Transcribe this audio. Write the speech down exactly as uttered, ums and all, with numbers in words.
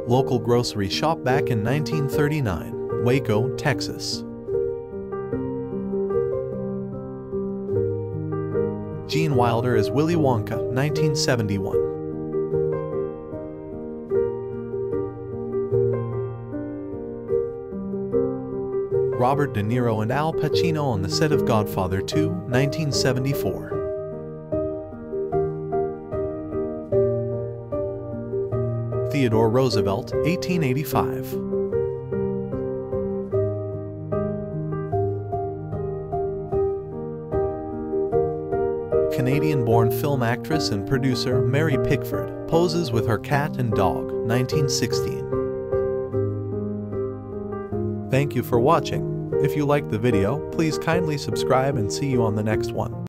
Local grocery shop back in nineteen thirty-nine, Waco, Texas. Gene Wilder as Willy Wonka, nineteen seventy-one. Robert De Niro and Al Pacino on the set of Godfather two, nineteen seventy-four. Theodore Roosevelt, eighteen eighty-five. Canadian-born film actress and producer Mary Pickford poses with her cat and dog, nineteen sixteen. Thank you for watching. If you liked the video, please kindly subscribe and see you on the next one.